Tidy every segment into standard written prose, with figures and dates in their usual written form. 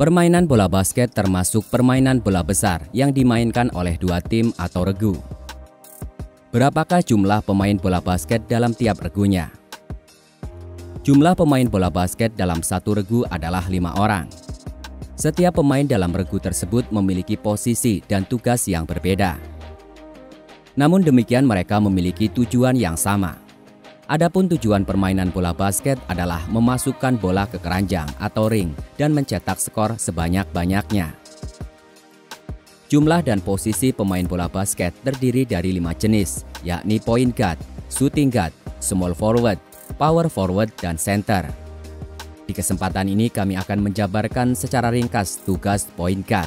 Permainan bola basket termasuk permainan bola besar yang dimainkan oleh dua tim atau regu. Berapakah jumlah pemain bola basket dalam tiap regunya? Jumlah pemain bola basket dalam satu regu adalah 5 orang. Setiap pemain dalam regu tersebut memiliki posisi dan tugas yang berbeda. Namun demikian mereka memiliki tujuan yang sama. Adapun tujuan permainan bola basket adalah memasukkan bola ke keranjang atau ring dan mencetak skor sebanyak-banyaknya. Jumlah dan posisi pemain bola basket terdiri dari 5 jenis, yakni point guard, shooting guard, small forward, power forward, dan center. Di kesempatan ini kami akan menjabarkan secara ringkas tugas point guard.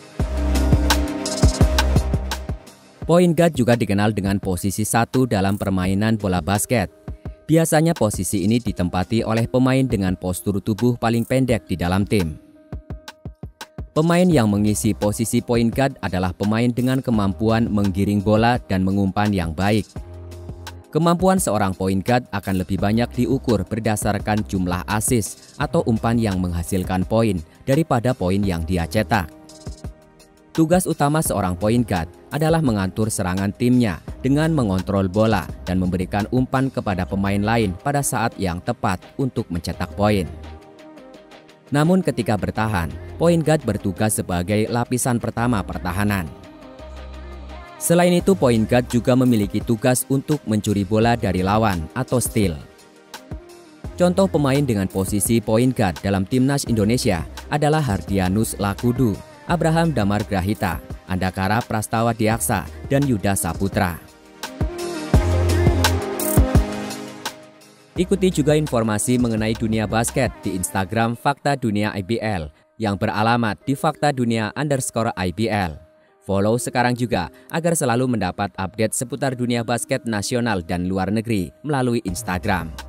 Point guard juga dikenal dengan posisi 1 dalam permainan bola basket. Biasanya posisi ini ditempati oleh pemain dengan postur tubuh paling pendek di dalam tim. Pemain yang mengisi posisi point guard adalah pemain dengan kemampuan menggiring bola dan mengumpan yang baik. Kemampuan seorang point guard akan lebih banyak diukur berdasarkan jumlah assist atau umpan yang menghasilkan poin daripada poin yang dia cetak. Tugas utama seorang point guard adalah mengatur serangan timnya dengan mengontrol bola dan memberikan umpan kepada pemain lain pada saat yang tepat untuk mencetak poin. Namun ketika bertahan, point guard bertugas sebagai lapisan pertama pertahanan. Selain itu, point guard juga memiliki tugas untuk mencuri bola dari lawan atau steal. Contoh pemain dengan posisi point guard dalam timnas Indonesia adalah Hardianus Lakudu, Abraham Damar Grahita, Andakara Prastawa Diaksa, dan Yuda Saputra. Ikuti juga informasi mengenai dunia basket di Instagram Fakta Dunia IBL yang beralamat di faktadunia_IBL. Follow sekarang juga agar selalu mendapat update seputar dunia basket nasional dan luar negeri melalui Instagram.